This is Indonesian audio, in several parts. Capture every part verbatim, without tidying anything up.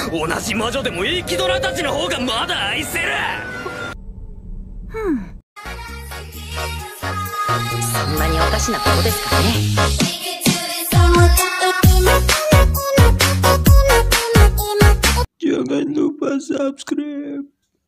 同じ魔女でも生きドラたちの方がまだ愛せる。 そんなにおかしなことですかね。 Jangan lupa subscribe.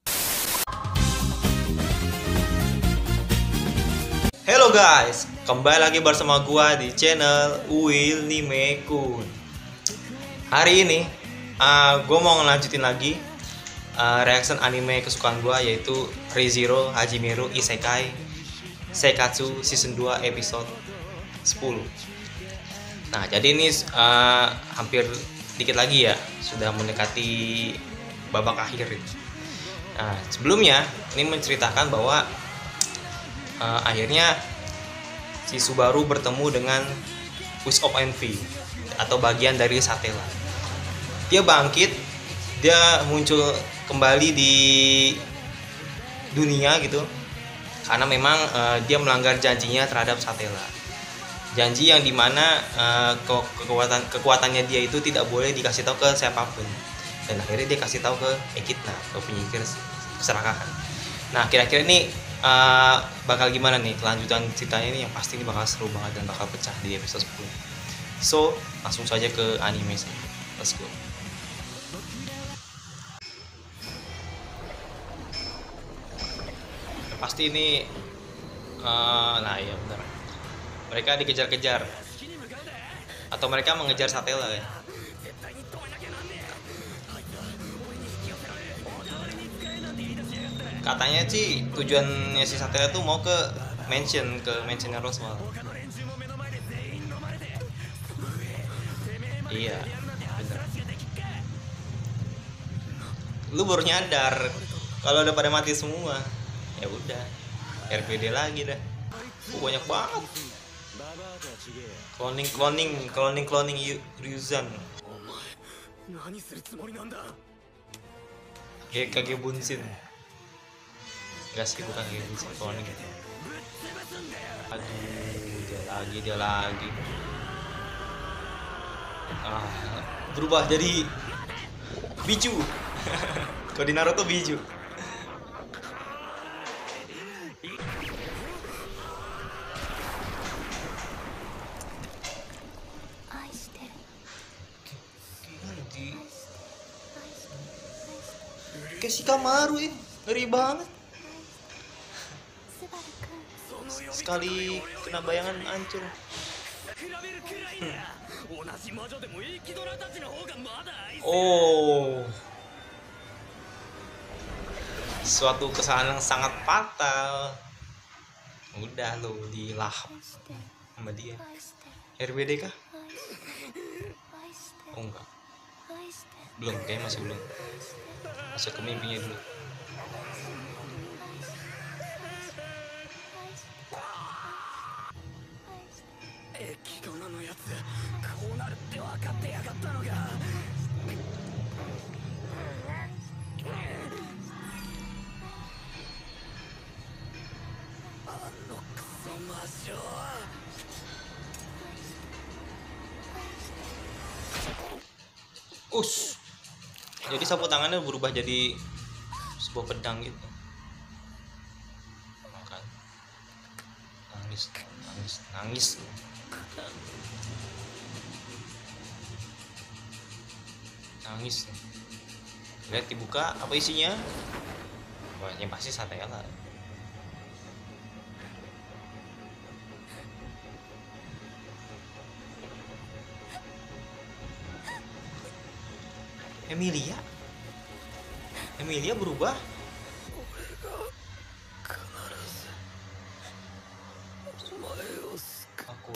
Halo guys, kembali lagi bersama gua di channel Will Nimekun. Hari ini uh, gua mau ngelanjutin lagi uh, reaction anime kesukaan gua, yaitu Re:Zero Hajime Isekai Seikatsu Season dua episode sepuluh. Nah, jadi ini uh, hampir dikit lagi ya, sudah mendekati babak akhir. Nah, sebelumnya ini menceritakan bahwa uh, akhirnya si Subaru bertemu dengan Wish of Envy atau bagian dari Satella. Dia bangkit, dia muncul kembali di dunia gitu, karena memang uh, dia melanggar janjinya terhadap Satella. Janji yang dimana uh, ke kekuatan kekuatannya dia itu tidak boleh dikasih tahu ke siapapun, dan akhirnya dia kasih tahu ke Echidna, ke penyingkir keserakahan. Nah, kira-kira ini uh, bakal gimana nih kelanjutan ceritanya ini? Yang pasti ini bakal seru banget dan bakal pecah di episode sepuluh. So, langsung saja ke anime sih. Let's go. Yang pasti ini uh, nah iya benar. Mereka dikejar-kejar, atau mereka mengejar Satella ya. Katanya sih tujuannya si Satella tuh mau ke mansion, ke mansionnya Roswell. Iya, bener. Lu baru nyadar kalau udah pada mati semua. Ya udah, R P D lagi dah. Oh, banyak banget. Cloning, cloning, cloning, cloning Ryuzan. Kayak Kage Bunshin. Enggak sih, bukan Kage Bunshin, cloning. Aduh, dia lagi, dia lagi. Ah, berubah jadi biju. Kalau di Naruto biju. Kayak si Kamaru ya, ngeri banget. Sekali kena bayangan hancur. Hmm. Oh, suatu kesalahan yang sangat fatal. Udah lo dilahap sama dia. R B D kah? Oh enggak, belum, kayaknya masih belum. Masuk ke mimpinya dulu. Us. Jadi sapu tangannya berubah jadi sebuah pedang gitu. Makan. Nangis, nangis, nangis. Nangis. Lihat dibuka, apa isinya? Wah, yang pasti Satella. Emilia? Emilia berubah? Aku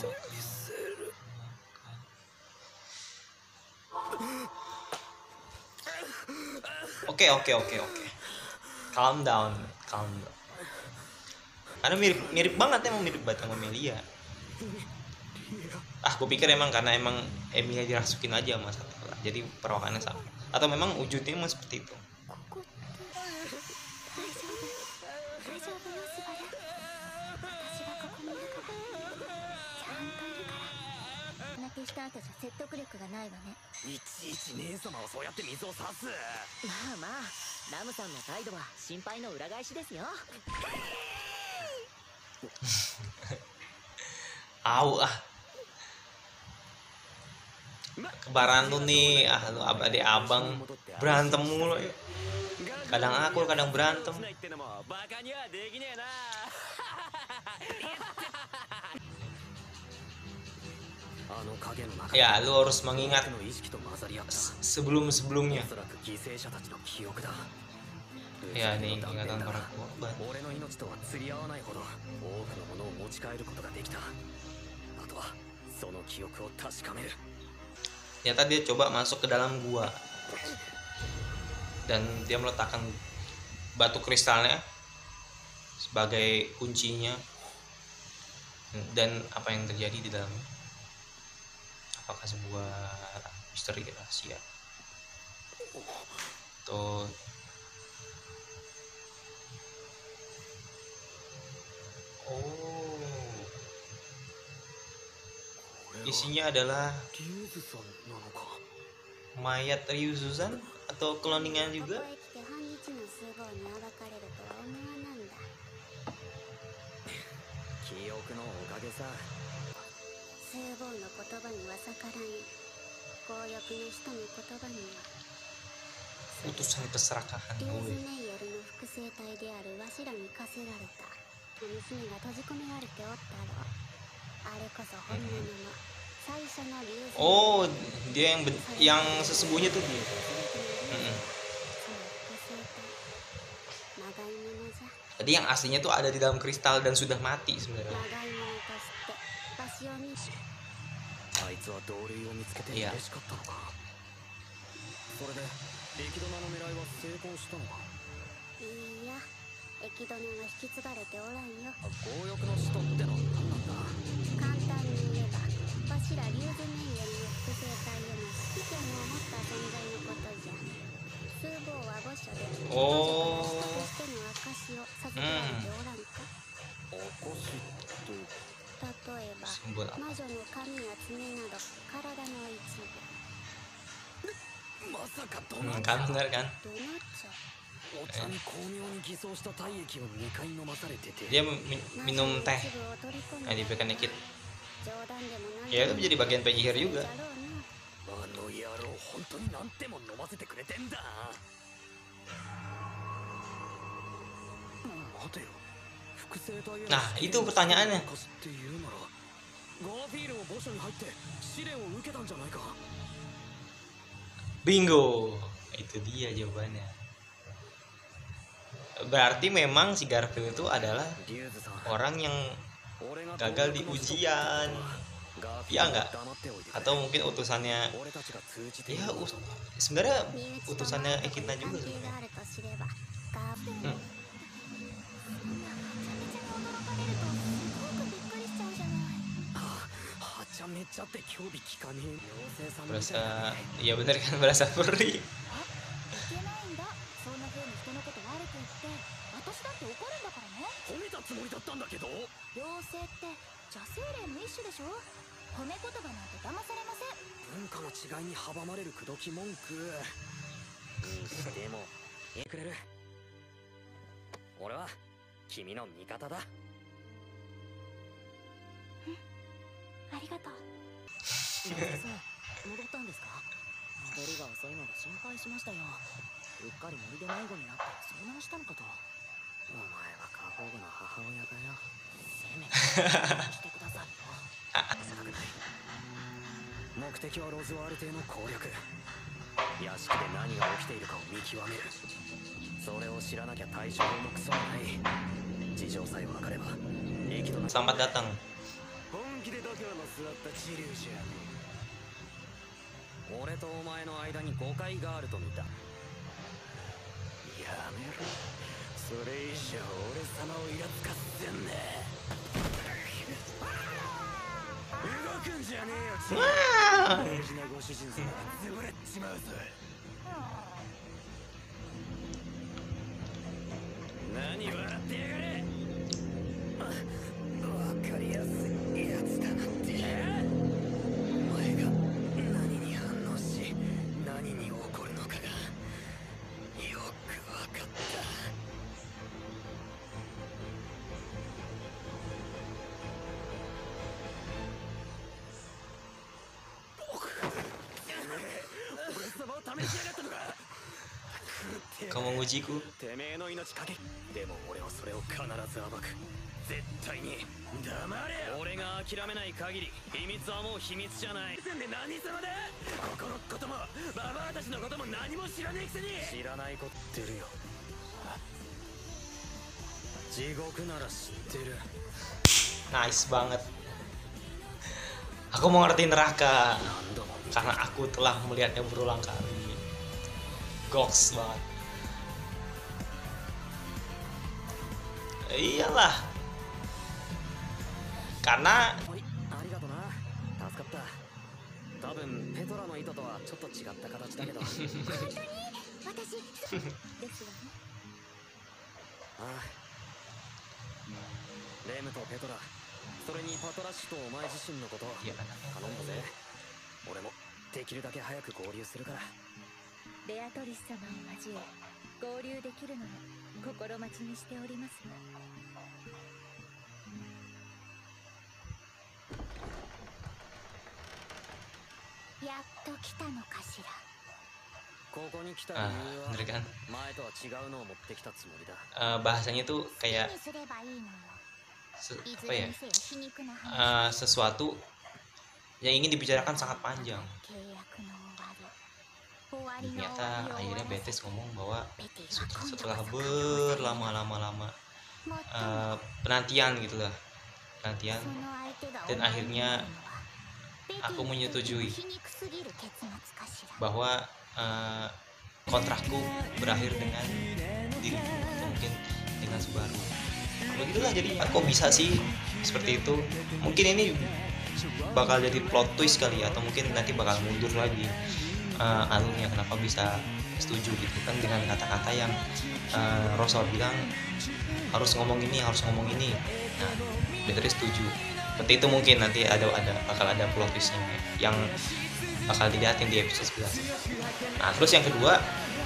Oke, oke, oke, oke. Calm down, calm down. Karena mirip mirip banget, emang mirip banget sama Emilia. Ah, gue pikir emang karena emang Emilia dirasukin aja sama Satella, jadi perawakannya sama. Atau memang wujudnya emang seperti itu. なんかじゃ説得力がないわね。 いちいち姉様をそうやって水を差す。 まあまあ、ラムさんの態度は心配の裏返しですよ。 Au ah. Kebaran lu nih, ah lu adik abang berantem mulu. Kadang aku, kadang berantem. Ya, lu harus mengingat sebelum-sebelumnya. Ya, ini ingatan para korban. Ternyata dia coba masuk ke dalam gua dan dia meletakkan batu kristalnya sebagai kuncinya. Dan apa yang terjadi di dalamnya? Apakah sebuah misteri rahasia? Tuh. Oh. Isinya adalah mayat Ryuzuzan atau kloningan juga. Utusan keserakahan gue. Oh, dia yang yang sesungguhnya tuh dia. Mm-mm. Jadi yang aslinya tuh ada di dalam kristal dan sudah mati sebenarnya. Iya. Oh. Hmm. Simbol apa? Hmm, kan benar kan? Dia minum teh yang diberikan dikit. Ya itu menjadi bagian penyihir juga. Nah itu pertanyaannya. Bingo, itu dia jawabannya. Berarti memang si Garfield itu adalah orang yang gagal di ujian, ya enggak? Atau mungkin utusannya, ya us sebenarnya utusannya Echidna juga sebenarnya. Hmm. Berasa, ya bener kan, berasa perih. Selamat datang. Kau mengujiku. てめえの命かけでも俺はそれを必ず暴く絶対に黙れよ俺が諦めない限り秘密はもう秘密じゃないで何様だここのこともババアたちのことも何も知らねえくせに知らないこと言ってるよ地獄なら知ってる Nice banget. Aku mengerti neraka karena aku telah melihatnya berulang kali. Goks banget. Iyalah. Karena ありがとな助かった多分ペトラの意図とはちょっと違った形だけど私ですわね。 ああレムとペトラそれにパトラッシュとお前自身のこと ya, 頼んだぜ俺もできるだけ早く合流するからベアトリス様を交え合流できるのを心待ちにしておりますわ。やっと来たのかしら。 ここに来た ah, 理由は bener kan? 前とは違うのを持ってきたつもりだ Eh, bahasanya tuh 好き kayak にすればいいのよ。 se- いず apa れ ya? にせよ皮肉な話。 Eh, sesuatu yang ingin dibicarakan sangat panjang. 契約の終わり。終わりの終 Ternyata わりを akhirnya 終わらせ Betis ngomong bahwa ペティは今度こ setelah そ berlama-lama-lama もっと eh, penantian gitu lah, penantian その相手が dan お前に akhirnya なるのはペティ aku menyetujui 皮肉すぎる結末かしら。 bahwa eh, kontrakku berakhir dengan dirimu atau mungkin dengan Subaru. Begitulah, jadi kok bisa sih seperti itu? Mungkin ini bakal jadi plot twist kali ya, atau mungkin nanti bakal mundur lagi uh, alurnya kenapa bisa setuju gitu kan dengan kata-kata yang uh, Rosal bilang harus ngomong ini, harus ngomong ini. Nah, Beatrice setuju. Seperti itu mungkin nanti ada ada bakal ada plot twistnya yang bakal dilihatin di episode sebelas. Nah, terus yang kedua,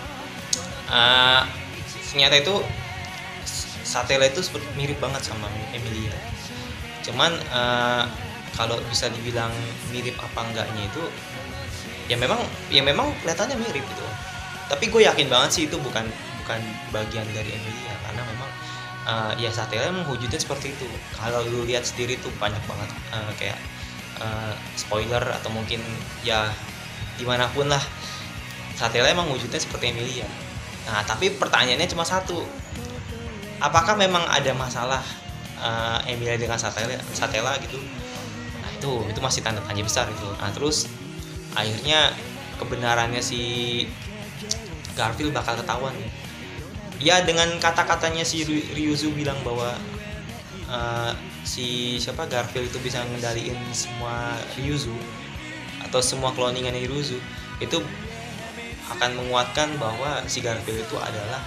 uh, ternyata itu Satella itu seperti mirip banget sama Emilia. Cuman uh, kalau bisa dibilang mirip apa enggaknya itu, ya memang ya memang kelihatannya mirip gitu. Tapi gue yakin banget sih itu bukan bukan bagian dari Emilia karena memang uh, ya Satella emang wujudnya seperti itu. Kalau lu lihat sendiri tuh banyak banget uh, kayak uh, spoiler atau mungkin ya dimanapun lah, Satella emang wujudnya seperti Emilia. Nah, tapi pertanyaannya cuma satu, apakah memang ada masalah uh, Emilia dengan Satella, Satella gitu? Nah, itu itu masih tanda tanya besar itu. Nah, terus akhirnya kebenarannya si Garfield bakal ketahuan. Ya, dengan kata-katanya si Ryuzu bilang bahwa uh, si siapa Garfield itu bisa ngendaliin semua Ryuzu atau semua cloningan Ryuzu, itu akan menguatkan bahwa si Garfield itu adalah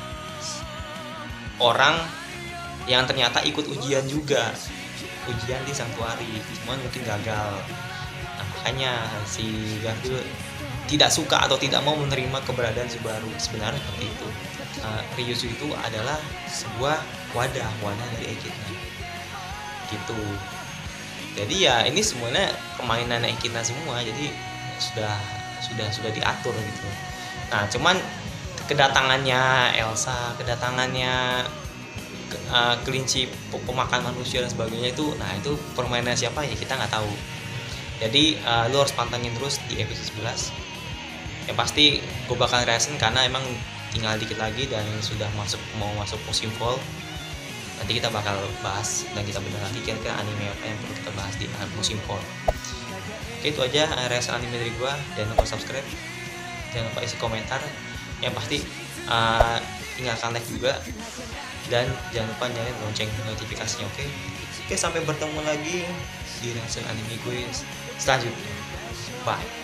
orang yang ternyata ikut ujian juga, ujian di Sanctuary, cuman mungkin gagal. Nah, makanya si Garfield tidak suka atau tidak mau menerima keberadaan Subaru. Sebenarnya seperti itu. Uh, Ryuzu itu adalah sebuah wadah, wadah dari Echidna. Gitu. Jadi ya ini semuanya permainan Echidna semua. Jadi sudah sudah sudah diatur gitu. Nah, cuman kedatangannya Elsa, kedatangannya uh, kelinci pemakan manusia dan sebagainya itu, nah itu permainan siapa ya kita nggak tahu. Jadi uh, lu harus pantengin terus di episode sebelas. Yang pasti gue bakal reaction karena emang tinggal dikit lagi dan sudah masuk mau masuk musim fall. Nanti kita bakal bahas dan kita bedah lagi kira-kira anime apa yang perlu kita bahas di musim fall. Oke, itu aja reaction anime dari gue. Jangan lupa subscribe, jangan lupa isi komentar. Yang pasti uh, tinggalkan like juga dan jangan lupa nyalain lonceng notifikasinya. Oke, oke sampai bertemu lagi di reaction anime gue selanjutnya. Bye.